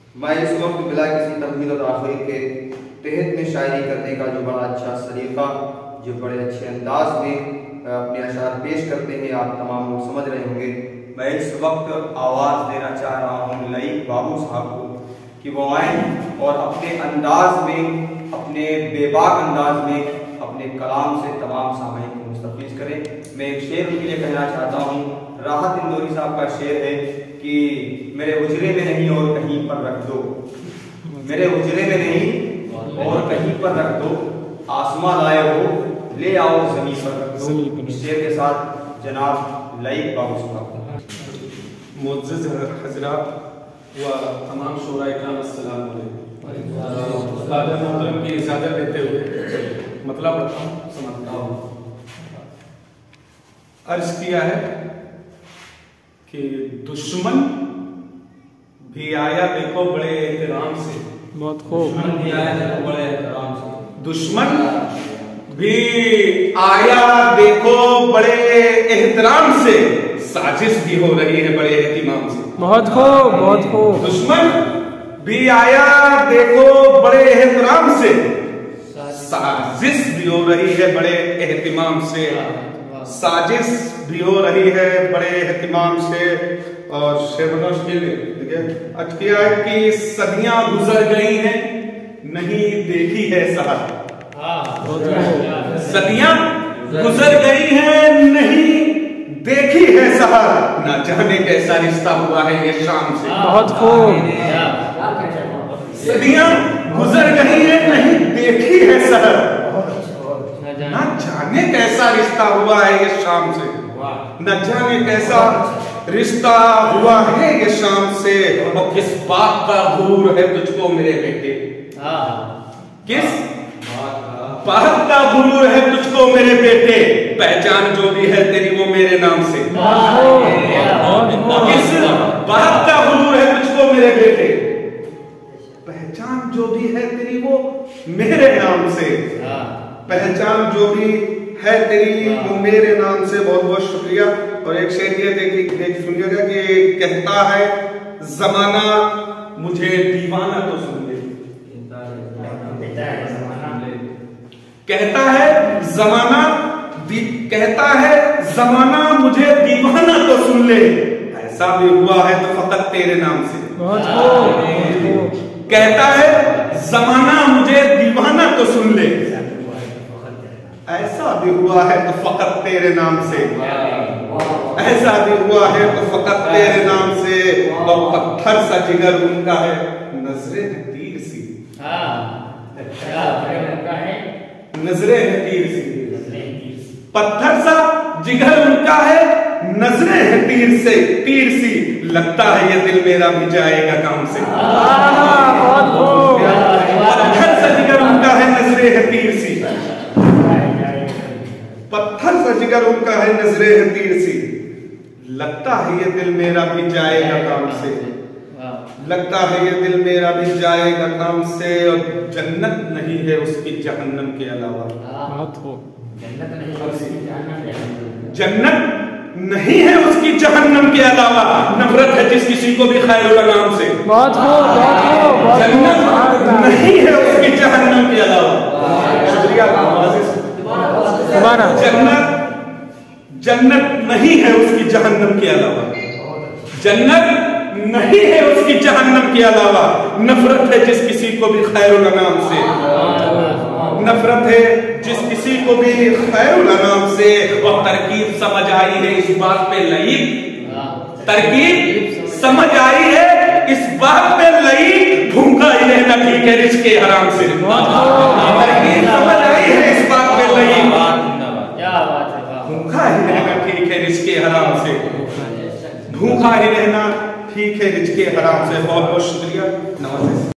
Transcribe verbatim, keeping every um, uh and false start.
मैं इस वक्त बिला किसी तमहीद और आखिर के तहत में शायरी करने का जो बड़ा अच्छा सलीका, जो बड़े अच्छे अंदाज में अपने अशार पेश करते हैं, आप तमाम लोग समझ रहे होंगे। मैं इस वक्त आवाज़ देना चाह रहा हूँ लईक बाबू साहब को कि वो आएँ और अपने अंदाज में, अपने बेबाक अंदाज में अपने कलाम से तमाम सामईन को मुस्तफ़ीज़ करें। मैं एक शेर उनके लिए कहना चाहता हूँ। राहत इंदौरी साहब का शेर है कि मेरे हुजरे में नहीं और कहीं पर रख दो, मेरे हुजरे में नहीं और कहीं पर रख दो, आसमां लाए हो ले आओ ज़मीन पर रख दो। इस शेर के साथ जनाब लईक बाबू साहब। मुअज़्ज़िज़ हज़रात व तमाम शोराए किराम अस्सलाम अलैकुम। उस्ताद मोहतरम की इजाज़त देते हुए मतलब समझता हूँ। अर्ज़ किया है कि दुश्मन भी आया देखो बड़े एहतराम से, बहुत खूब, दुश्मन भी आया देखो बड़े एहतराम से, दुश्मन भी आया देखो बड़े एहतराम से, साजिश भी हो रही है बड़े एहतिमाम से। बहुत खूब, बहुत खूब। दुश्मन भी आया देखो बड़े एहतराम से, साजिश भी हो रही है बड़े एहतिमाम से, साजिश भी हो रही है बड़े एहतिमाम से। और शेर देखिए अर्ज किया है कि सदियां गुजर गई हैं नहीं देखी है सहर, सदियां गुजर गई हैं नहीं देखी है सहर, ना जाने कैसा रिश्ता हुआ है ये शाम से। बहुत खूब। सदियां गुजर गई हैं नहीं देखी है सहर, ना जाने कैसा रिश्ता हुआ है ये शाम से, न जाने कैसा रिश्ता हुआ है ये शाम से। और किस बात का गुरूर है तुझको मेरे बेटे, किस बात का गुरूर है तुझको मेरे बेटे, पहचान जो भी है तेरी वो मेरे नाम से। किस बात का गुरूर है तुझको मेरे बेटे, पहचान जो भी है तेरी वो मेरे नाम से, पहचान जो भी है तेरी वो मेरे नाम से। बहुत बहुत शुक्रिया। और एक शेर ये देखिए देख सुनिएगा कि कहता है जमाना मुझे दीवाना तो सुन ले, कहता है जमाना कहता है जमाना मुझे दीवाना तो सुन ले, ऐसा भी हुआ है तो फकत तेरे नाम से। कहता है जमाना मुझे दीवाना तो सुन ले, ऐसा भी हुआ है तो फकत तेरे नाम से, ऐसा भी हुआ है तो फकत तेरे नाम से। और पत्थर सा जिगर उनका है नजरे है तीर सी, नजरे है तीर सी, पत्थर सा जिगर उनका है नजरे है तीर से तीर सी, लगता है ये दिल मेरा भी जाएगा काम से। पत्थर सा जिगर उनका है नजरे है तीर सी, पत्थर सा जिगर उनका है नजरे है तीर सी, लगता है ये दिल मेरा भी जाएगा काम से, लगता है ये दिल मेरा भी जाएगा काम से। और जन्नत नहीं है उसकी जहन्नम के अलावा, जन्नत नहीं है उसकी जहन्नम के अलावा, नफरत है जिस किसी को भी खैरुल नाम से, जन्नत नहीं है उसकी जहन्नम के अलावा। शुक्रिया। जन्नत जन्नत नहीं है उसकी जहन्नम के अलावा, जन्नत नहीं है उसकी जहन्नम के अलावा, नफरत है जिस किसी को भी खैरुल अनाम से, नफरत है जिस किसी को भी खैरुल अनाम से। और तरकीब समझ आई है इस बात पे लईक, तरकीब समझ आई है इस बात पे लईक, भूखा ही रहना ठीक है रिज़्क़े हराम से। तरकीब समझ आई है इस बात पे लईक, भूखा ही रहना ठीक है रिज़्क़े हराम से, भूखा ही रहना ठीक है रिज़्क़े हराम से। बहुत बहुत शुक्रिया। नमस्ते।